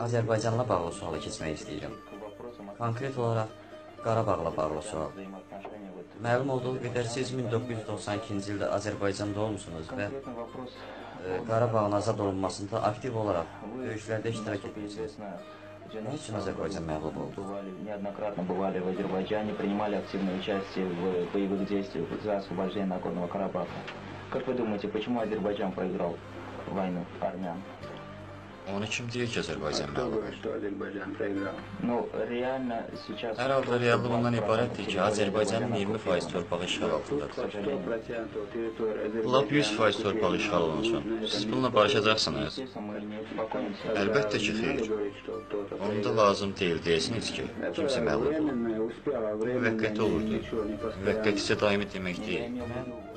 Azərbaycanla bağlı suala keçmək istəyirəm. Konkret olaraq Qarabağla bağlı sual. Məlum olduğu qədər siz 1992-ci ildə Azərbaycanda olmusunuz və Qarabağın azad olunmasında aktiv olaraq döyüşlərdə iştirak etmişsiniz. Nə üçün Azərbaycan məğlub oldu? Неоднократно бывали в Азербайджане, принимали активное участие в боевых действиях за освобождение Нагорного Карабаха. Как вы думаете, почему Азербайджан проиграл войну армян? Onu kim deyir ki, Azərbaycan məğlub oldu? Ну, реально сейчас... Hər halda reallıq ondan ibarətdir ki, Azərbaycanın 20% torpağı işğal altındadır. Lap 100% torpağı işğal olunsun. Siz bununla barışacaqsınız? Əlbəttə ki, xeyr. Onun da lazım deyil deyəsiniz ki, kimsə məğlub olur. Müvəqqəti olurdu. Müvəqqəti isə daimi demək deyil.